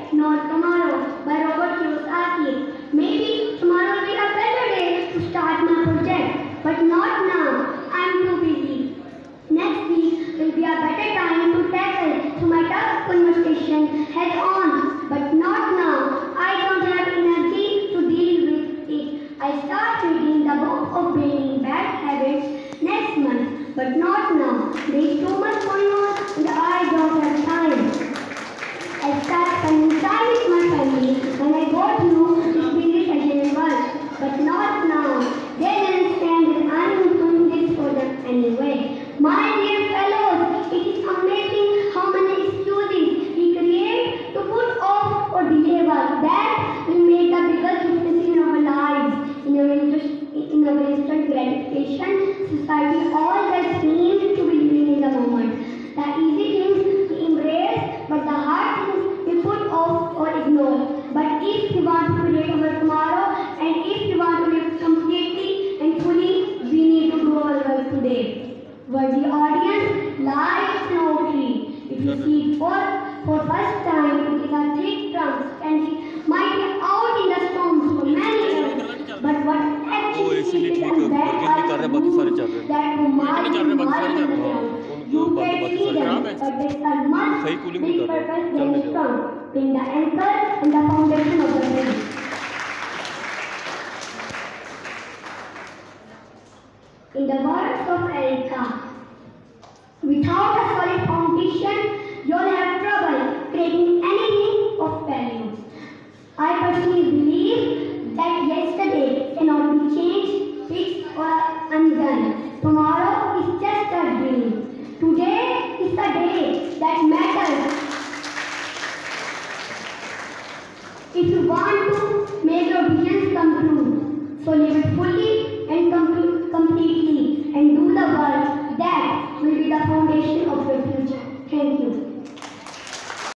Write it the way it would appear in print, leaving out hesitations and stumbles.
not tomorrow by Robert Kiyosaki. Maybe tomorrow will be a better day to start my project, but not now. I'm too busy. Next week will be a better time to tackle my tough conversation head on, but not now. I don't have energy to deal with it. I start reading the book of Breaking Bad Habits next month, but not now. There is too much going on and I don't have time. I start spending time with my family when I go through this busy schedule work, but not now. They understand that I am doing this for them anyway. My dear fellows, it is amazing how many excuses we create to put off or delay work that will make the biggest difference in our lives. In our instant gratification society, always seems to be living in the moment. The easy things we embrace, but the hard things we put off or ignore. But if we want to create our tomorrow, and if we want to live completely and fully, we need to do our work today. Worthy audience, life is no tree. If you see it for first time, it is a thick trunk and it might be out in the storms for many years. But what actually is and that are roots that will mark you the ground. You can see them, but they are much big purpose very strong, being the anchor and the foundation of the building. In the words of Erica, without a solid foundation, you'll have trouble creating anything of value. I personally believe that yesterday cannot be changed, fixed, or undone. Tomorrow is just a dream. Today is the day that matters. If you want to make your visions come true, so live it fully and completely and do the work that will be the foundation of your future. Thank you.